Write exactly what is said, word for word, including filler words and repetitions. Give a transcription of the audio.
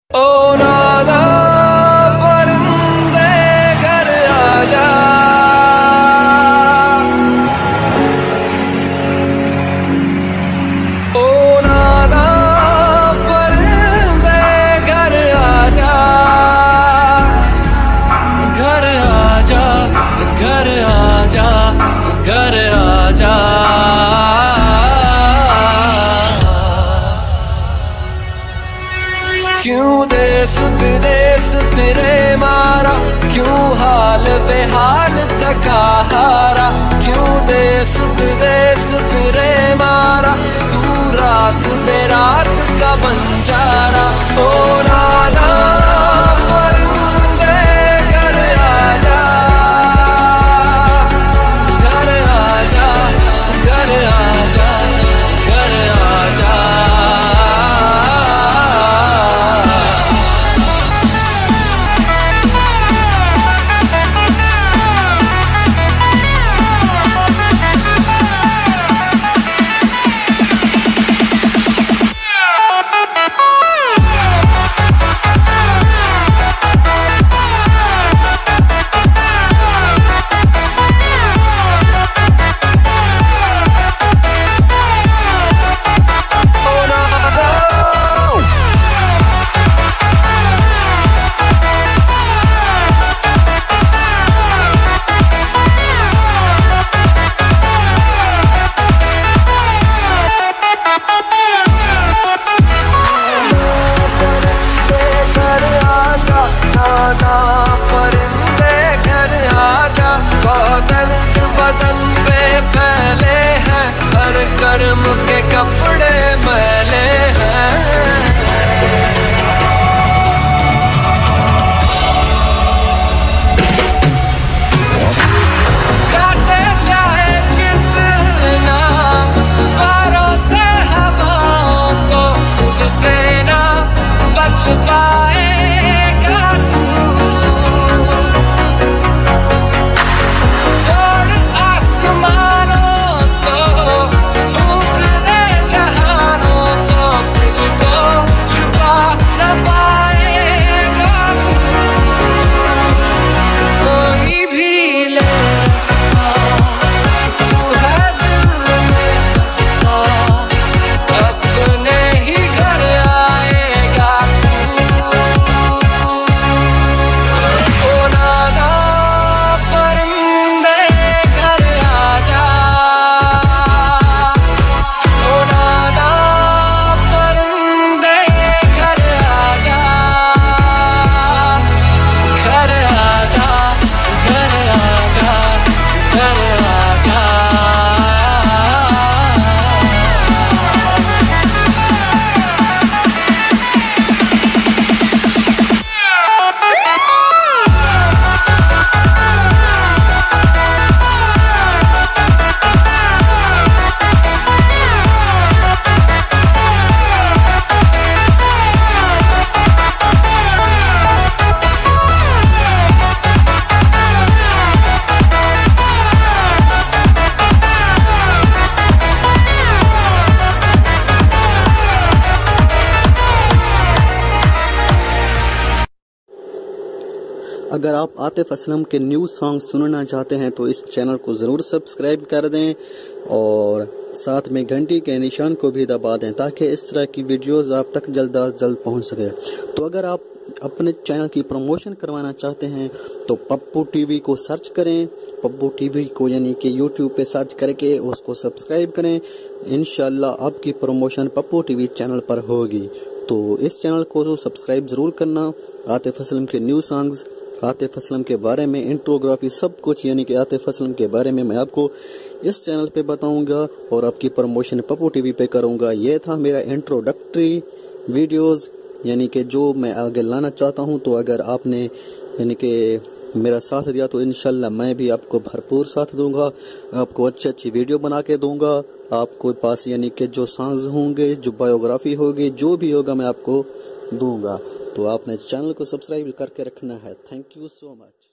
ओ नादा परिंदे घर आजा, ओ नादा परिंदे घर आजा, घर आजा, घर आजा, घर आजा। क्यों देश विदेश फिरे मारा, क्यों हाल बेहाल थका हारा, क्यों देश विदेश फिरे मारा, तू रात बेरात का बंजारा। ओ नादा परिंदे घर आजा, घर आजा, घर आजा, घर आजा। परिंदे घर आजा, दर्द बदन पे फैले हैं, हर कर्म के कपड़े मैले हैं। काटे चाहे जितना बारों से हवाओं को, तुझसे ना बच पाएगा तू। तोड़ आसमानों को, फूंक दे जहानों को, तुझको छुपा न पाएगा तू। कोई भी ले सकता, तू है दिल में बसता, अपने ही घर आएगा तू। ओ नादा परिंदे घर आजा, ओ नादा परिंदे घर आजा, घर आजा, घर आजा, घर आजा। अगर आप आतिफ असलम के न्यू सॉन्ग सुनना चाहते हैं तो इस चैनल को ज़रूर सब्सक्राइब कर दें और साथ में घंटी के निशान को भी दबा दें ताकि इस तरह की वीडियोस आप तक जल्द अज जल्द पहुंच सके। तो अगर आप अपने चैनल की प्रमोशन करवाना चाहते हैं तो पप्पू टीवी को सर्च करें, पप्पू टीवी को यानी कि यूट्यूब पे सर्च करके उसको सब्सक्राइब करें। इंशाल्लाह आपकी प्रमोशन पप्पू टीवी चैनल पर होगी। तो इस चैनल को सब्सक्राइब ज़रूर करना। आतिफ असलम के न्यू सॉन्ग्स, आतिफ असलम के बारे में इंट्रोग्राफी सब कुछ यानी कि आतिफ असलम के बारे में मैं आपको इस चैनल पे बताऊंगा और आपकी प्रमोशन पप्पू टीवी पे करूंगा। ये था मेरा इंट्रोडक्टरी वीडियोस यानी कि जो मैं आगे लाना चाहता हूं। तो अगर आपने यानी कि मेरा साथ दिया तो इंशाल्लाह मैं भी आपको भरपूर साथ दूंगा, आपको अच्छी अच्छी वीडियो बना के दूंगा। आपको पास यानी कि जो सॉन्ग्स होंगे, जो बायोग्राफी होगी, जो भी होगा मैं आपको दूंगा। तो आपने चैनल को सब्सक्राइब करके रखना है। Thank you so much.